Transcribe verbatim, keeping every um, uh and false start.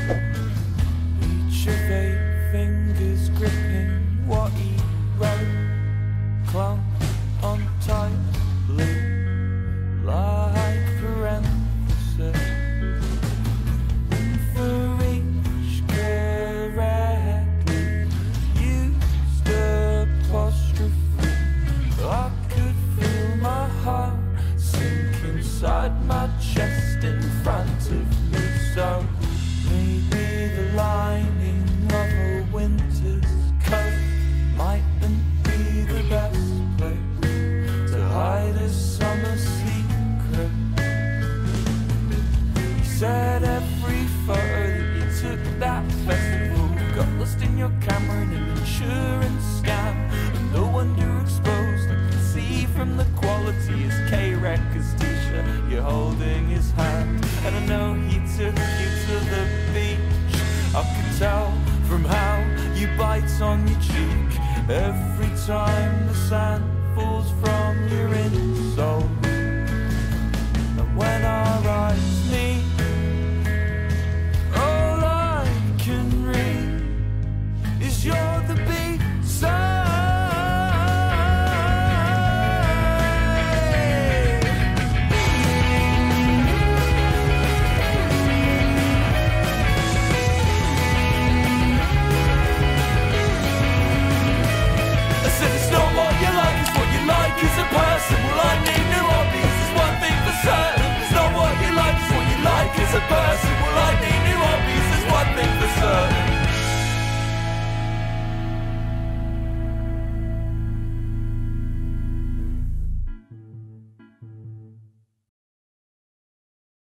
Each of eight fingers gripping what he wrote, clung on tightly like parenthesis. For each correctly used apostrophe, I could feel my heart sink inside my chest in front of me. So maybe the lining of a winter's coat mightn't be the best place to hide a summer secret. You said every photo that you took that festival got lost in your camera in an insurance scam, and no wonder exposed. I can see from the quality his K-Records t-shirt, you're holding his hand, and I know he took you to the beach. I could tell from how you bite on your cheek every time the sand falls from your insole. And when our eyes meet,